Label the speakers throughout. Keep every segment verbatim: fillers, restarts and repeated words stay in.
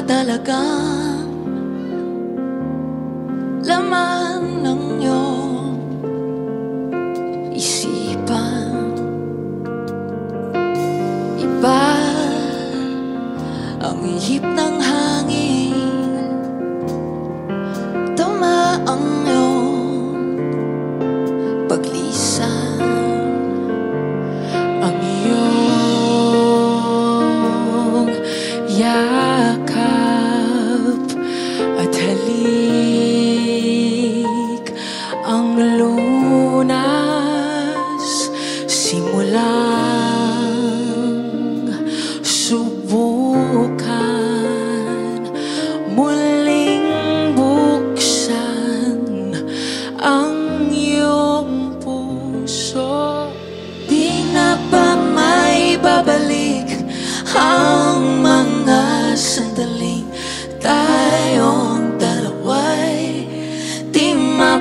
Speaker 1: talagang laman ng iyong isipan. Iba ang ihip ng hangin, tama ang iyong paglisan. Ang iyong yakap at halik ang lunas, simulang subukan, muling buksan ang iyong puso. Di na ba may babalik ang mga sandaling tayong dalawa'y di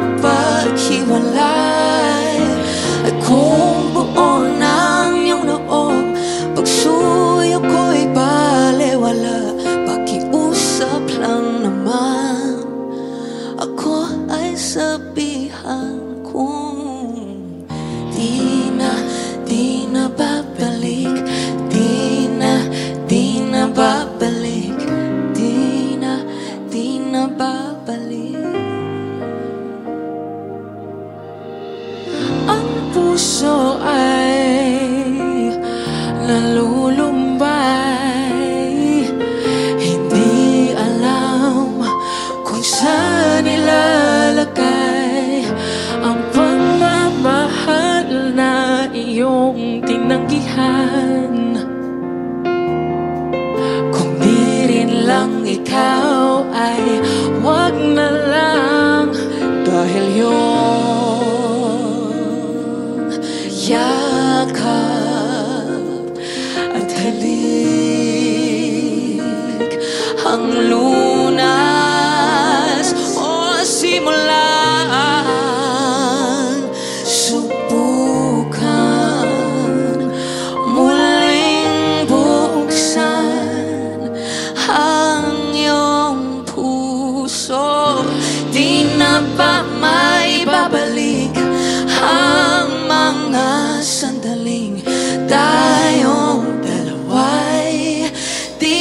Speaker 1: mapaghiwalay? At kung buo ng iyong loob, pagsuyo ko'y balewala, pakiusap lang naman, ako ay sabihan kung di na, di na babalik, di na, di na babalik, di na, di na babalik. Ang puso ay nalulumbay, hindi alam kung saan ilalagay ang pagmamahal na iyong tinanggihan. Kung di rin lang ikaw ay wag na lang, dahil yung yakap at halik ang lunas, o simulang subukan, muling buksan ang iyong puso. Di na ba may babalik ang mga sandaling tayong dalawa'y di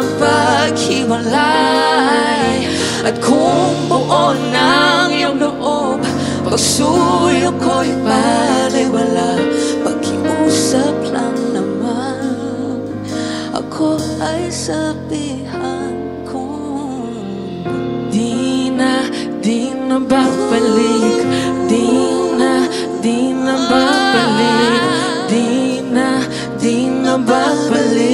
Speaker 1: mapaghiwalay? At kung buo ng iyong loob, pagsuyo ko'y balewala, pakiusap lang naman, ako ay sabihan kung di na, di na babalik, di na, di na babalik, di na, di na babalik.